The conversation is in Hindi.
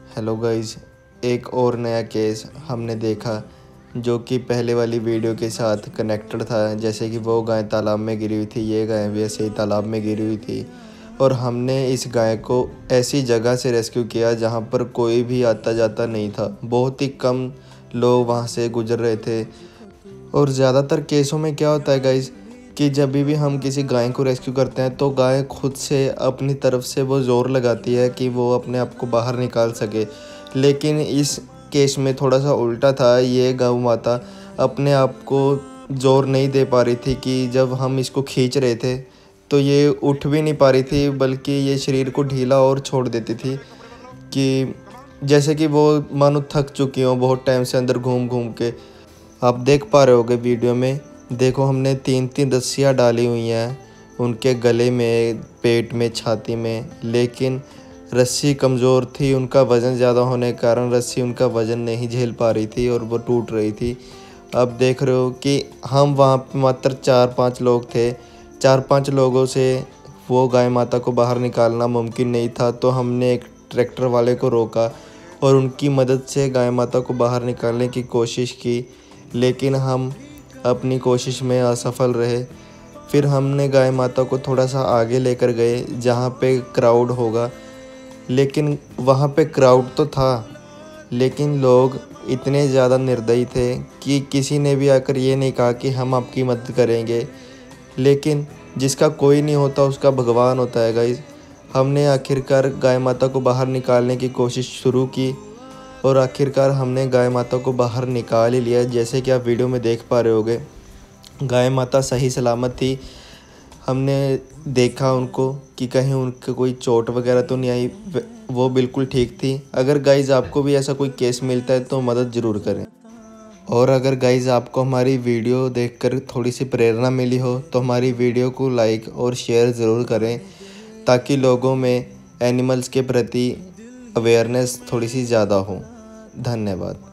हेलो गाइस, एक और नया केस हमने देखा जो कि पहले वाली वीडियो के साथ कनेक्टेड था। जैसे कि वो गाय तालाब में गिरी हुई थी, ये गाय भी ऐसे ही तालाब में गिरी हुई थी और हमने इस गाय को ऐसी जगह से रेस्क्यू किया जहां पर कोई भी आता जाता नहीं था। बहुत ही कम लोग वहां से गुजर रहे थे। और ज़्यादातर केसों में क्या होता है गाइस कि जब भी हम किसी गाय को रेस्क्यू करते हैं तो गाय खुद से अपनी तरफ से वो ज़ोर लगाती है कि वो अपने आप को बाहर निकाल सके। लेकिन इस केस में थोड़ा सा उल्टा था। ये गौ माता अपने आप को ज़ोर नहीं दे पा रही थी कि जब हम इसको खींच रहे थे तो ये उठ भी नहीं पा रही थी, बल्कि ये शरीर को ढीला और छोड़ देती थी कि जैसे कि वो मानो थक चुकी हो बहुत टाइम से अंदर घूम घूम के। आप देख पा रहे होगे वीडियो में, देखो हमने 3-3 रस्सियाँ डाली हुई हैं उनके गले में, पेट में, छाती में, लेकिन रस्सी कमज़ोर थी। उनका वज़न ज़्यादा होने के कारण रस्सी उनका वज़न नहीं झेल पा रही थी और वो टूट रही थी। अब देख रहे हो कि हम वहाँ पे मात्र 4-5 लोग थे। 4-5 लोगों से वो गाय माता को बाहर निकालना मुमकिन नहीं था, तो हमने एक ट्रैक्टर वाले को रोका और उनकी मदद से गाय माता को बाहर निकालने की कोशिश की, लेकिन हम अपनी कोशिश में असफल रहे। फिर हमने गाय माता को थोड़ा सा आगे लेकर गए जहाँ पे क्राउड होगा, लेकिन वहाँ पे क्राउड तो था, लेकिन लोग इतने ज़्यादा निर्दयी थे कि किसी ने भी आकर ये नहीं कहा कि हम आपकी मदद करेंगे। लेकिन जिसका कोई नहीं होता उसका भगवान होता है गाइस। हमने आखिरकार गाय माता को बाहर निकालने की कोशिश शुरू की और आखिरकार हमने गाय माता को बाहर निकाल ही लिया। जैसे कि आप वीडियो में देख पा रहे होगे, गाय माता सही सलामत थी। हमने देखा उनको कि कहीं उनको कोई चोट वगैरह तो नहीं आई, वो बिल्कुल ठीक थी। अगर गाइज़ आपको भी ऐसा कोई केस मिलता है तो मदद ज़रूर करें। और अगर गाइज़ आपको हमारी वीडियो देखकर थोड़ी सी प्रेरणा मिली हो तो हमारी वीडियो को लाइक और शेयर ज़रूर करें, ताकि लोगों में एनिमल्स के प्रति अवेयरनेस थोड़ी सी ज़्यादा हो। धन्यवाद।